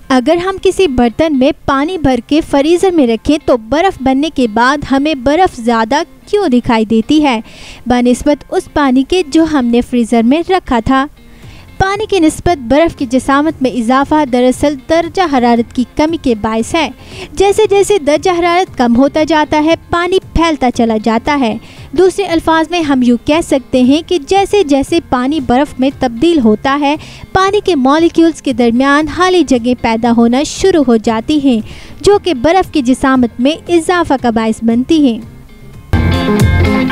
अगर हम किसी बर्तन में पानी भर के फ्रीज़र में रखें तो बर्फ़ बनने के बाद हमें बर्फ़ ज़्यादा क्यों दिखाई देती है बनिस्बत उस पानी के जो हमने फ्रीज़र में रखा था। पानी की निस्बत बर्फ़ की जसामत में इजाफा दरअसल दर्जा हरारत की कमी के बायस है। जैसे जैसे दर्जा हरारत कम होता जाता है पानी फैलता चला जाता है। दूसरे अल्फाज में हम यूँ कह सकते हैं कि जैसे जैसे पानी बर्फ़ में तब्दील होता है पानी के मॉलिक्यूल्स के दरमियान खाली जगह पैदा होना शुरू हो जाती हैं जो कि बर्फ़ की जसामत में इजाफा का बायस बनती हैं।